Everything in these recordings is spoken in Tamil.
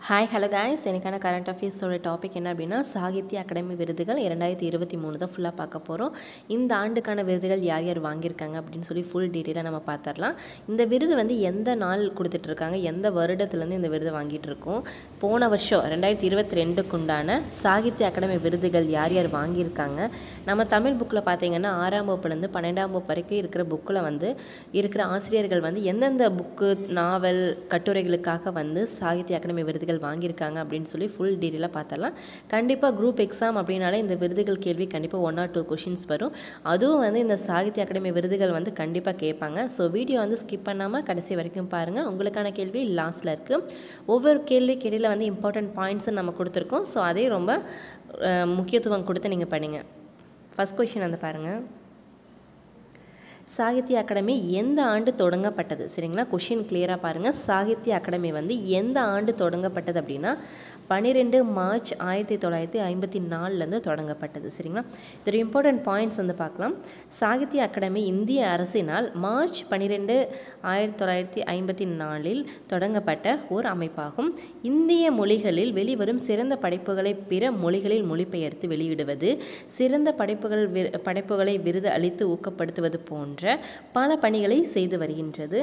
ஹாய் ஹலோ காய்ஸ், எனக்கான கரண்ட் அஃபேர்ஸோட டாபிக் என்ன அப்படின்னா சாகித்ய அகாடமி விருதுகள் 2023 தான் ஃபுல்லாக பார்க்க போகிறோம். இந்த ஆண்டுக்கான விருதுகள் யார் யார் வாங்கியிருக்காங்க அப்படின்னு சொல்லி ஃபுல் டீட்டெயிலாக நம்ம பார்த்துடலாம். இந்த விருது எந்த நாள் கொடுத்துட்ருக்காங்க, எந்த வருடத்துலேருந்து இந்த விருது வாங்கிட்டு இருக்கோம், போன வருஷம் 2022க்கு உண்டான சாகித்ய அகாடமி விருதுகள் யார் யார் வாங்கியிருக்காங்க. நம்ம தமிழ் புக்கில் பார்த்தீங்கன்னா 6ஆம் வகுப்புலேருந்து 12ஆம் வகுப்பு வரைக்கும் இருக்கிற புக்கில் இருக்கிற ஆசிரியர்கள் எந்தெந்த புக்கு, நாவல், கட்டுரைகளுக்காக சாகித்ய அகாடமி விருதுகள் வாங்கியிருக்காங்க அப்படின்னு சொல்லி ஃபுல் டீட்டெயிலாக பார்த்தரலாம். கண்டிப்பாக குரூப் எக்ஸாம் அப்படின்னாலே இந்த விருதுகள் கேள்வி கண்டிப்பாக 1 or 2 கொஷின்ஸ் வரும். அதுவும் இந்த சாகித்ய அகாடமி விருதுகள் கண்டிப்பாக கேட்பாங்க. ஸோ வீடியோ ஸ்கிப் பண்ணாமல் கடைசி வரைக்கும் பாருங்கள். உங்களுக்கான கேள்வி லாஸ்ட்டில் இருக்குது. ஒவ்வொரு கேள்வி இடையில இம்பார்ட்டன்ட் பாயிண்ட்ஸு நம்ம கொடுத்துருக்கோம். ஸோ அதே ரொம்ப முக்கியத்துவம் கொடுத்து நீங்கள் பண்ணுங்கள். ஃபஸ்ட் கொஷின் பாருங்கள். சாகித்ய அகாடமி எந்த ஆண்டு தொடங்கப்பட்டது? சரிங்களா, கொஷின் கிளியராக பாருங்கள். சாகித்ய அகாடமி எந்த ஆண்டு தொடங்கப்பட்டது அப்படின்னா 12 மார்ச் 1954 தொடங்கப்பட்டது. சரிங்களா, இதோட இம்பார்ட்டன்ட் பாயிண்ட்ஸ் பார்க்கலாம். சாகித்ய அகாடமி இந்திய அரசினால் மார்ச் 12, 1954 தொடங்கப்பட்ட ஒரு அமைப்பாகும். இந்திய மொழிகளில் வெளிவரும் சிறந்த படைப்புகளை பிற மொழிகளில் மொழிபெயர்த்து வெளியிடுவது, சிறந்த படைப்புகளை விருது அளித்து ஊக்கப்படுத்துவது போன்ற பல பணிகளை செய்து வருகின்றது.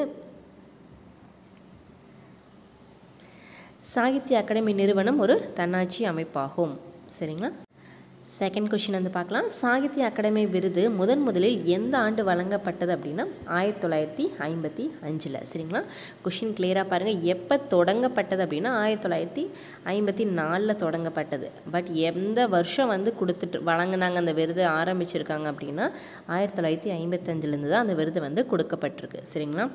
சாகித்ய அகாடமி நிறுவனம் ஒரு தன்னாட்சி அமைப்பாகும். சரிங்களா, செகண்ட் கொஷின் பார்க்கலாம். சாகித்ய அகாடமி விருது முதலில் எந்த ஆண்டு வழங்கப்பட்டது அப்படின்னா 1955. சரிங்களா, கொஷின் கிளியராக பாருங்கள். எப்போ தொடங்கப்பட்டது அப்படின்னா 1954 தொடங்கப்பட்டது. பட் எந்த வருஷம் கொடுத்துட்டு வழங்கினாங்க, அந்த விருது ஆரம்பிச்சிருக்காங்க அப்படின்னா 1955 தான் அந்த விருது கொடுக்கப்பட்டிருக்கு. சரிங்களா,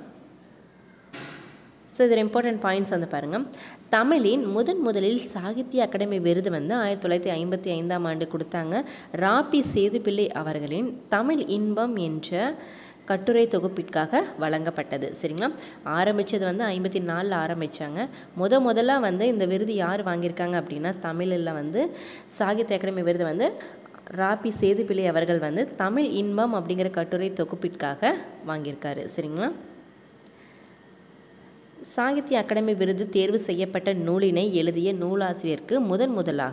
ஸோ இதில் இம்பார்ட்டன்ட் பாயிண்ட்ஸ் பாருங்கள். தமிழின் முதலில் சாகித்ய அகாடமி விருது 1955ஆம் ஆண்டு கொடுத்தாங்க. ராபி சேதுப்பிள்ளை அவர்களின் தமிழ் இன்பம் என்ற கட்டுரை தொகுப்பிற்காக வழங்கப்பட்டது. சரிங்களா, ஆரம்பித்தது 54 ஆரம்பித்தாங்க. முதலாக இந்த விருது யார் வாங்கியிருக்காங்க அப்படின்னா தமிழில் சாகித்ய அகாடமி விருது ராபி சேதுப்பிள்ளை அவர்கள் தமிழ் இன்பம் அப்படிங்கிற கட்டுரை தொகுப்பிற்காக வாங்கியிருக்காரு. சரிங்களா, சாகித்ய அகாடமி விருது தேர்வு செய்யப்பட்ட நூலினை எழுதிய நூலாசிரியருக்கு முதலாக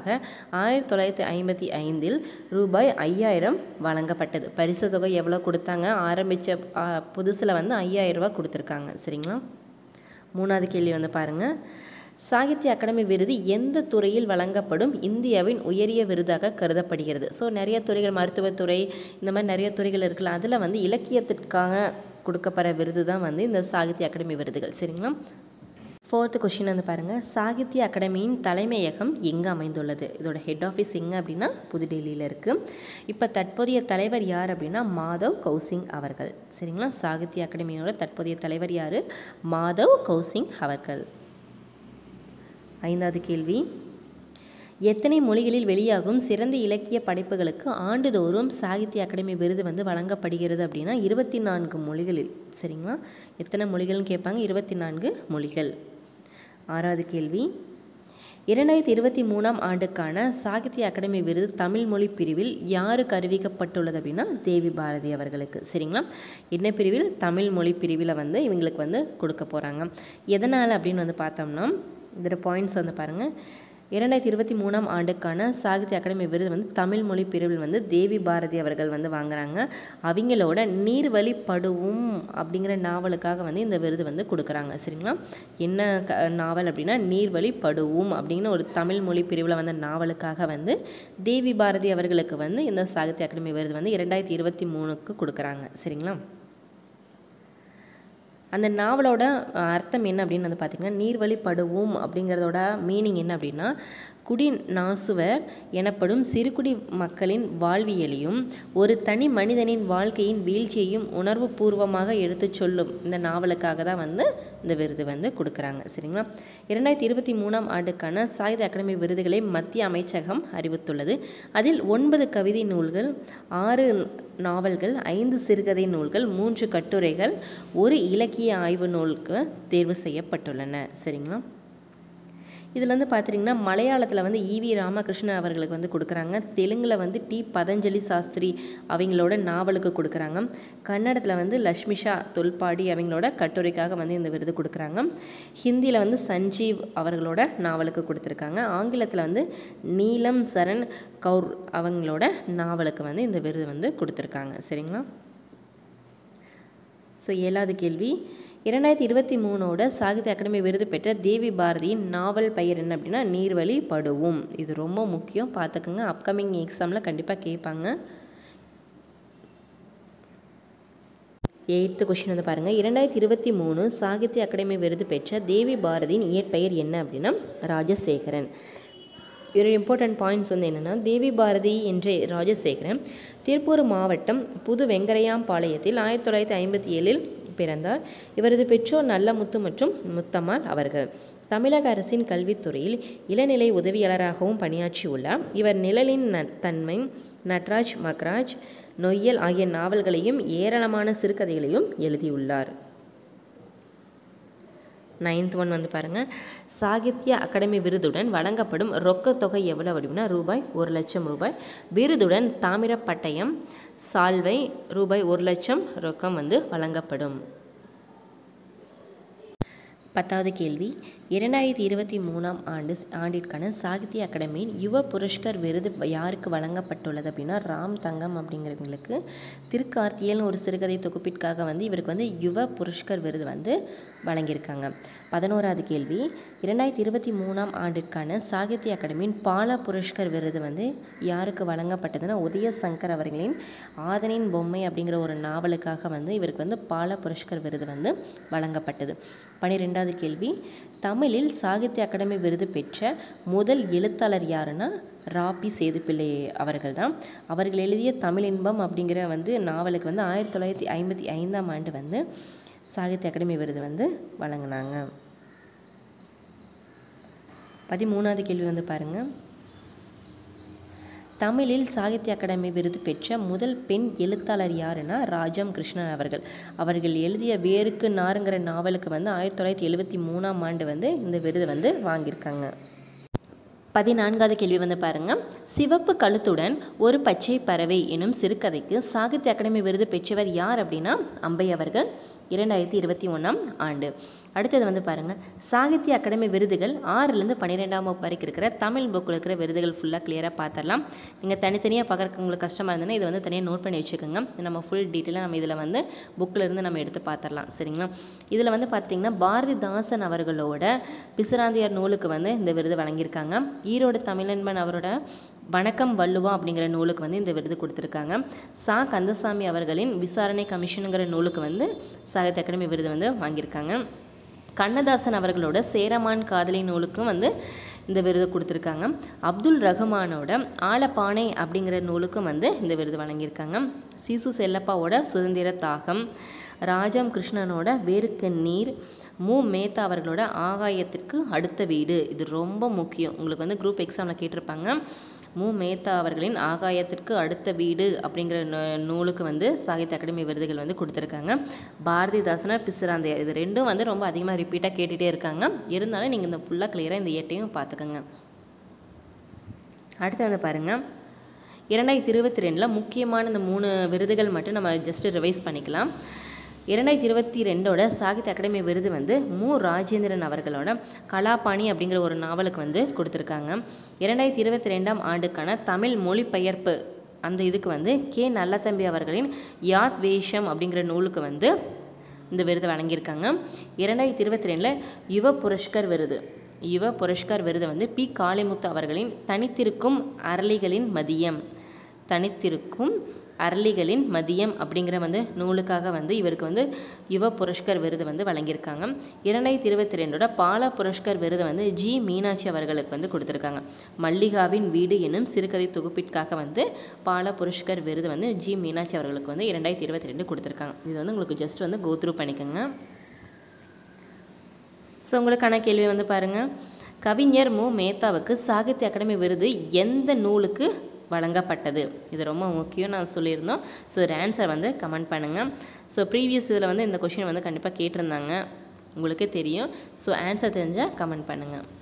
1955 ரூபாய் 5000 வழங்கப்பட்டது. பரிசு தொகை எவ்வளோ கொடுத்தாங்க? ஆரம்பித்த புதுசில் 5000 ரூபா கொடுத்துருக்காங்க. சரிங்களா, மூணாவது கேள்வி பாருங்கள். சாகித்ய அகாடமி விருது எந்த துறையில் வழங்கப்படும் இந்தியாவின் உயரிய விருதாக கருதப்படுகிறது? ஸோ நிறைய துறைகள், மருத்துவத்துறை, இந்த மாதிரி நிறைய துறைகள் இருக்குல்ல, அதில் இலக்கியத்திற்காக கொடுக்கப்படுற விருது தான் இந்த சாகித்ய அகாடமி விருதுகள். சரிங்களா, ஃபோர்த் கொஷின் பாருங்கள். சாகித்ய அகாடமியின் தலைமையகம் எங்கே அமைந்துள்ளது? இதோட ஹெட் ஆஃபீஸ் எங்கே அப்படின்னா புதுடெல்லியில் இருக்குது. இப்போ தற்போதைய தலைவர் யார் அப்படின்னா மாதவ் கௌசிங் அவர்கள். சரிங்களா, சாகித்ய அகாடமியோட தற்போதைய தலைவர் யார்? மாதவ் கௌசிங் அவர்கள். ஐந்தாவது கேள்வி. எத்தனை மொழிகளில் வெளியாகும் சிறந்த இலக்கிய படைப்புகளுக்கு ஆண்டுதோறும் சாகித்ய அகாடமி விருது வழங்கப்படுகிறது அப்படின்னா 24 மொழிகளில். சரிங்களா, எத்தனை மொழிகள்னு கேட்பாங்க? 24 மொழிகள். ஆறாவது கேள்வி. 2023ஆம் ஆண்டுக்கான சாகித்ய அகாடமி விருது தமிழ் மொழி பிரிவில் யாருக்கு அறிவிக்கப்பட்டுள்ளது அப்படின்னா தேவி பாரதி அவர்களுக்கு. சரிங்களா, என்ன பிரிவில்? தமிழ் மொழி பிரிவில் இவங்களுக்கு கொடுக்க போகிறாங்க. எதனால் அப்படின்னு பார்த்தோம்னா இதோட பாயிண்ட்ஸ் பாருங்கள். 2023ஆம் ஆண்டுக்கான சாகித்ய அகாடமி விருது தமிழ் மொழி பிரிவில் தேவி பாரதி அவர்கள் வாங்குறாங்க. அவங்களோட நீர்வழி படுவும் அப்படிங்கிற நாவலுக்காக இந்த விருது கொடுக்குறாங்க. சரிங்களா, என்ன நாவல் அப்படின்னா நீர்வழி படுவும் அப்படிங்கிற ஒரு தமிழ் மொழி பிரிவில் நாவலுக்காக தேவி பாரதி அவர்களுக்கு இந்த சாகித்ய அகாடமி விருது 2023க்கு கொடுக்குறாங்க. சரிங்களா, அந்த நாவலோட அர்த்தம் என்ன அப்படின்னு பார்த்திங்கன்னா நீர்வழி படுவோம் அப்படிங்கிறதோட மீனிங் என்ன அப்படின்னா குடிநாசுவர் எனப்படும் சிறுகுடி மக்களின் வாழ்வியலையும் ஒரு தனி மனிதனின் வாழ்க்கையின் வீழ்ச்சியையும் உணர்வு பூர்வமாக எடுத்து சொல்லும் இந்த நாவலுக்காக தான் இந்த விருது கொடுக்குறாங்க. சரிங்களா, 2023ஆம் ஆண்டுக்கான சாகித்ய அகாடமி விருதுகளை மத்திய அமைச்சகம் அறிவித்துள்ளது. அதில் 9 கவிதை நூல்கள், 6 நாவல்கள், 5 சிறுகதை நூல்கள், 3 கட்டுரைகள், 1 இலக்கிய ஆய்வு நூலுக்கு தேர்வு செய்யப்பட்டுள்ளன. சரிங்களா, இதில் வந்து பார்த்திங்கன்னா மலையாளத்தில் வந்து ஈவி ராமகிருஷ்ணன் அவர்களுக்கு வந்து கொடுக்குறாங்க. தெலுங்கில் வந்து டி பதஞ்சலி சாஸ்திரி அவங்களோட நாவலுக்கு கொடுக்குறாங்க. கன்னடத்தில் வந்து லக்ஷ்மிஷா தொல்பாடி அவங்களோட கட்டுரைக்காக வந்து இந்த விருது கொடுக்குறாங்க. ஹிந்தியில் வந்து சஞ்சீவ் அவர்களோட நாவலுக்கு கொடுத்துருக்காங்க. ஆங்கிலத்தில் வந்து நீலம் சரண் கவுர் அவங்களோட நாவலுக்கு வந்து இந்த விருது வந்து கொடுத்துருக்காங்க. சரிங்களா? ஸோ 7வது கேள்வி, 2023 சாகித்ய அகாடமி விருது பெற்ற தேவி பாரதியின் நாவல் பெயர் என்ன அப்படின்னா நீர்வழி படுவும். இது ரொம்ப முக்கியம், பார்த்துக்கோங்க. அப்கமிங் எக்ஸாமில் கண்டிப்பாக கேட்பாங்க. 8th கொஷின் வந்து பாருங்கள். 2023 சாகித்ய அகாடமி விருது பெற்ற தேவி பாரதியின் இயற்பெயர் என்ன அப்படின்னா ராஜசேகரன். ஒரு இம்பார்ட்டன்ட் பாயிண்ட்ஸ் வந்து என்னென்னா, தேவி பாரதி என்ற ராஜசேகரன் திருப்பூர் மாவட்டம் புது வெங்கரையாம்பாளையத்தில் 1957 பிறந்தார். இவரது பெற்றோர் நல்லமுத்து மற்றும் முத்தம்மாள் அவர்கள். தமிழக அரசின் கல்வித்துறையில் இளநிலை உதவியாளராகவும் பணியாற்றியுள்ளார். இவர் நிழலின் தன்மை, நட்ராஜ் மக்ராஜ், நொய்யல் ஆகிய நாவல்களையும் ஏராளமான சிறுகதைகளையும் எழுதியுள்ளார். 9th ஒன் வந்து பாருங்கள். சாகித்ய அகாடமி விருதுடன் வழங்கப்படும் ரொக்க தொகை எவ்வளவு அப்படின்னா ரூபாய் 1,00,000. விருதுடன் தாமிர பட்டயம், சால்வை, ரூபாய் 1,00,000 ரொக்கம் வந்து வழங்கப்படும். 10வது கேள்வி, 2023 ஆண்டிற்கான சாகித்ய அகாடமியின் யுவ புரஸ்கர் விருது யாருக்கு வழங்கப்பட்டுள்ளது அப்படின்னா ராம் தங்கம் அப்படிங்கிறவங்களுக்கு. திருக்கார்த்தியல்னு ஒரு சிறுகதை தொகுப்பிற்காக வந்து இவருக்கு வந்து யுவ புரஸ்கர் விருது வந்து வழங்கியிருக்காங்க. 11வது கேள்வி, 2023 ஆண்டிற்கான சாகித்ய அகாடமியின் பால புரஸ்கர் விருது வந்து யாருக்கு வழங்கப்பட்டதுன்னா உதயசங்கர் அவர்களின் ஆதனின் பொம்மை அப்படிங்கிற ஒரு நாவலுக்காக வந்து இவருக்கு வந்து பால புரஸ்கர் விருது வந்து வழங்கப்பட்டது. 12வது கேள்வி, தமிழில் சாகித்ய அகாடமி விருது பெற்ற முதல் எழுத்தாளர் யாருன்னா ராபி சேதுப்பிள்ளை அவர்கள் தான். அவர்கள் எழுதிய தமிழ் இன்பம் அப்படிங்கிற வந்து நாவலுக்கு வந்து 1955 வந்து சாகித்ய அகாடமி விருது வந்து வழங்கினாங்க. 13வது கேள்வி வந்து பாருங்கள். தமிழில் சாகித்ய அகாடமி விருது பெற்ற முதல் பெண் எழுத்தாளர் யாருன்னா ராஜம் கிருஷ்ணன் அவர்கள். அவர்கள் எழுதிய வேருக்கு நாருங்கிற நாவலுக்கு வந்து 1973 வந்து இந்த விருது வந்து வாங்கியிருக்காங்க. 14வது கேள்வி வந்து பாருங்கள். சிவப்பு கழுத்துடன் ஒரு பச்சை பறவை எனும் சிறுகதைக்கு சாகித்ய அகாடமி விருது பெற்றவர் யார் அப்படின்னா அம்பை அவர்கள், 2021 ஆண்டு. அடுத்தது வந்து பாருங்கள். சாகித்ய அகாடமி விருதுகள் 6லேருந்து 12ஆம் வகுப்பு வரைக்கும் இருக்கிற தமிழ் புக்கில் இருக்கிற விருதுகள் ஃபுல்லாக கிளியராக பார்த்துடலாம். நீங்கள் தனித்தனியாக பார்க்குறக்கு உங்களுக்கு கஷ்டமாக இருந்ததுன்னா இதை வந்து தனியாக நோட் பண்ணி வச்சுக்கோங்க. நம்ம ஃபுல் டீட்டெயிலாக நம்ம இதில் வந்து புக்கில் இருந்து நம்ம எடுத்து பார்த்துடலாம். சரிங்களா? இதில் வந்து பார்த்திங்கன்னா பாரதிதாசன் அவர்களோட பிசிராந்தியார் நூலுக்கு வந்து இந்த விருது வழங்கியிருக்காங்க. ஈரோடு தமிழன்பன் அவரோட வணக்கம் வள்ளுவா அப்படிங்கிற நூலுக்கு வந்து இந்த விருது கொடுத்துருக்காங்க. சா கந்தசாமி அவர்களின் விசாரணை கமிஷனுங்கிற நூலுக்கு வந்து சாகித்ய அகாடமி விருது வந்து வாங்கியிருக்காங்க. கண்ணதாசன் அவர்களோட சேரமான் காதலி நூலுக்கும் வந்து இந்த விருது கொடுத்துருக்காங்க. அப்துல் ரஹ்மானோட ஆலப்பானை அப்படிங்கிற நூலுக்கும் வந்து இந்த விருது வழங்கியிருக்காங்க. சிசு செல்லப்பாவோட சுதந்திர தாகம், ராஜம் கிருஷ்ணனோட வேருக்கு நீர், மு மேத்தா அவர்களோட ஆகாயத்திற்கு அடுத்த வீடு. இது ரொம்ப முக்கியம், உங்களுக்கு வந்து குரூப் எக்ஸாமில் கேட்டிருப்பாங்க. மு மேத்தா அவர்களின் ஆகாயத்திற்கு அடுத்த வீடு அப்படிங்கிற நூலுக்கு வந்து சாகித்ய அகாடமி விருதுகள் வந்து கொடுத்துருக்காங்க. பாரதிதாசனா பிசிராந்தையார் இது ரெண்டும் வந்து ரொம்ப அதிகமாக ரிப்பீட்டாக கேட்டுகிட்டே இருக்காங்க. இருந்தாலும் நீங்கள் இந்த ஃபுல்லாக கிளியராக இந்த 8ஐயும் பார்த்துக்கோங்க. அடுத்து வந்து பாருங்கள். 2022 முக்கியமான இந்த 3 விருதுகள் மட்டும் நம்ம ஜஸ்ட்டு ரிவைஸ் பண்ணிக்கலாம். 2022 சாகித்ய அகாடமி விருது வந்து மு ராஜேந்திரன் அவர்களோட கலாபாணி அப்படிங்கிற ஒரு நாவலுக்கு வந்து கொடுத்துருக்காங்க. 2022 ஆண்டுக்கான தமிழ் மொழிபெயர்ப்பு அந்த இதுக்கு வந்து கே நல்லதம்பி அவர்களின் யாத் வேஷம் அப்படிங்கிற நூலுக்கு வந்து இந்த விருது வழங்கியிருக்காங்க. 2022 யுவ புரஸ்கர் விருது வந்து பி காளிமுத்து அவர்களின் தனித்திருக்கும் அரளிகளின் மதியம் அப்படிங்கிற வந்து நூலுக்காக வந்து இவருக்கு வந்து யுவ புரஸ்கர் விருது வந்து வழங்கியிருக்காங்க. 2022 பால புரஸ்கர் விருது வந்து ஜி மீனாட்சி அவர்களுக்கு வந்து கொடுத்துருக்காங்க. மல்லிகாவின் வீடு என்னும் சிறுகதை தொகுப்பிற்காக வந்து பால புரஸ்கர் விருது வந்து ஜி மீனாட்சி அவர்களுக்கு வந்து 2022 கொடுத்துருக்காங்க. இது வந்து உங்களுக்கு ஜஸ்ட் வந்து கோ த்ரூ பண்ணிக்கோங்க. ஸோ உங்களுக்கான கேள்வி வந்து பாருங்கள். கவிஞர் மு மேத்தாவுக்கு சாகித்ய அகாடமி விருது எந்த நூலுக்கு வழங்கப்பட்டது? இது ரொம்ப முக்கியம், நான் சொல்லியிருந்தோம். ஸோ ஒரு ஆன்சர் வந்து கமெண்ட் பண்ணுங்கள். ஸோ ப்ரீவியஸ் இதில் வந்து இந்த கொஷின் வந்து கண்டிப்பாக கேட்டிருந்தாங்க, உங்களுக்கே தெரியும். ஸோ ஆன்சர் தெரிஞ்சால் கமெண்ட் பண்ணுங்கள்.